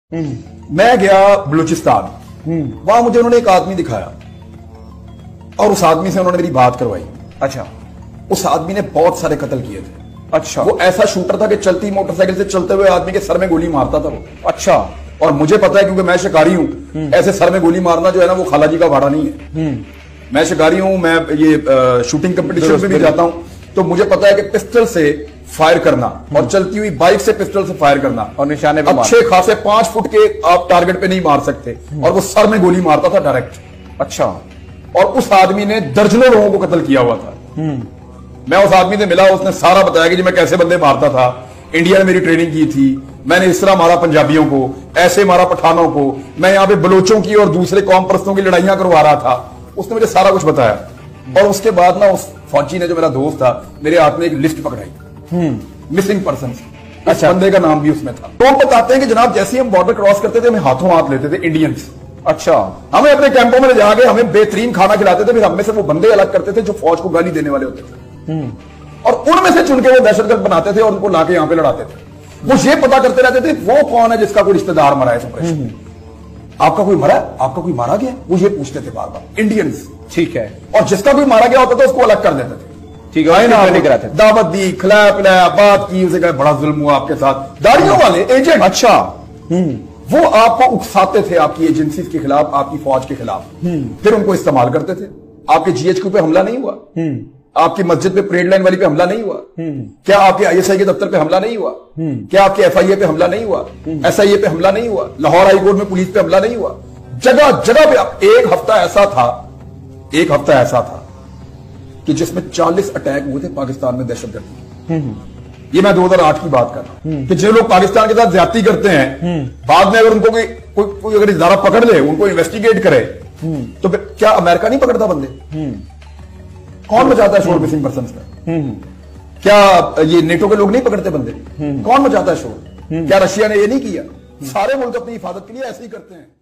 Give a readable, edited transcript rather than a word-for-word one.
मैं गया बलूचिस्तान, वहां मुझे उन्होंने एक आदमी दिखाया और उस आदमी से उन्होंने मेरी बात करवाई। अच्छा। उस आदमी ने बहुत सारे कत्ल किए थे। अच्छा। वो ऐसा शूटर था कि चलती मोटरसाइकिल से चलते हुए आदमी के सर में गोली मारता था वो। अच्छा। और मुझे पता है क्योंकि मैं शिकारी हूं, ऐसे सर में गोली मारना जो है ना वो खाला जी का भाड़ा नहीं है। मैं शिकारी हूं, मैं ये शूटिंग कंपटीशन में भी जाता हूं, तो मुझे पता है कि पिस्टल से फायर करना और चलती हुई बाइक से पिस्टल से फायर करना और निशाने पे अच्छे खासे 5 फुट के आप टारगेट पे नहीं मार सकते, और वो सर में गोली मारता था डायरेक्ट। अच्छा। और उस आदमी ने दर्जनों लोगों को कत्ल किया हुआ था। मैं उस आदमी से मिला, उसने सारा बताया कि जी मैं कैसे बंदे मारता था, इंडिया में मेरी ट्रेनिंग की थी, मैंने इस तरह मारा पंजाबियों को, ऐसे मारा पठानों को, मैं यहाँ पे बलोचों की और दूसरे कौम परस्तों की लड़ाइयां करवा रहा था। उसने मुझे सारा कुछ बताया। और उसके बाद ना उस फौजी ने, जो मेरा दोस्त था, मेरे हाथ में एक लिस्ट पकड़ाई मिसिंग पर्सन। अच्छा। बंदे का नाम भी उसमें था। तो हम बताते हैं कि जनाब जैसे ही हम बॉर्डर क्रॉस करते थे हमें हाथों हाथ लेते थे इंडियंस। अच्छा। हमें अपने कैंपों में जाके हमें बेहतरीन खाना खिलाते थे, फिर हमें से वो बंदे अलग करते थे जो फौज को गाली देने वाले होते थे, और उनमें से चुन के वो दहशतगर्द बनाते थे और उनको लाके यहां पे लड़ाते थे। वो ये पता करते रहते थे वो कौन है जिसका कोई रिश्तेदार मरा है इस ऑपरेशन में। आपका कोई मरा है, आपका कोई मारा गया, वो ये पूछते थे बार बार इंडियंस। ठीक है। और जिसका कोई मारा गया होता था उसको अलग कर देते थे। ठीक है ना, दावत दी, खिलाया पिलाया, बात की, उसे कहा बड़ा जुल्म हुआ आपके साथ। दाढ़ियों वाले एजेंट। अच्छा। वो आपको उकसाते थे आपकी एजेंसी के खिलाफ, आपकी फौज के खिलाफ, फिर उनको इस्तेमाल करते थे। आपके जीएचक्यू पे हमला नहीं हुआ, आपकी मस्जिद पे परेड लाइन वाली पे हमला नहीं हुआ, क्या आपके आईएसआई के दफ्तर पे हमला नहीं हुआ, क्या आपके एफआईए पे हमला नहीं हुआ, एसआईए पे हमला नहीं हुआ, लाहौर हाईकोर्ट में पुलिस पे हमला नहीं हुआ, जगह जगह पे। एक हफ्ता ऐसा था कि जिसमें 40 अटैक हुए थे पाकिस्तान में दहशतगर्दी। ये मैं 2008 की बात कर रहा हूं कि जो लोग पाकिस्तान के साथ ज्यादती करते हैं, बाद में अगर उनको कोई अगर इदारा पकड़ ले, उनको इन्वेस्टिगेट करे, तो क्या अमेरिका नहीं पकड़ता बंदे? कौन बचाता है शोर मिसिंग पर्सन का? क्या ये नेटो के लोग नहीं पकड़ते बंदे? कौन बचाता है शोर? क्या रशिया ने ये नहीं किया? सारे मुल्क अपनी हिफाजत के लिए ऐसे ही करते हैं।